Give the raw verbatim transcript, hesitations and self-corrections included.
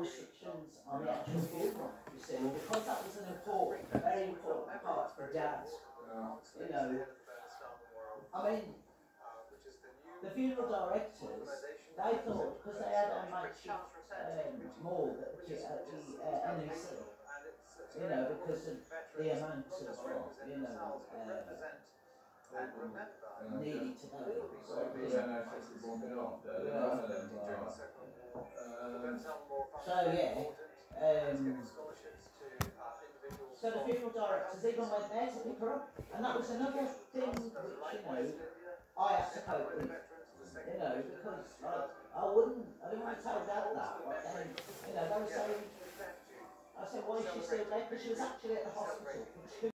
restrictions on the actual funeral, you see, because that was an important, very important part for Dad. You know, I mean, the funeral directors, they thought, because they had a makeshift um, morgue at the, at the uh, N E C, you know, because of the amount of, you know, uh, needed to go. So, yeah. So, yeah. Um, so the funeral directors even went there to pick her up, and that was another thing which, you know, I had to cope with. You know, because I, I wouldn't, I didn't want to tell Dad that, but then, you know, they were saying, I said, why is she still dead? Because she was actually at the hospital for two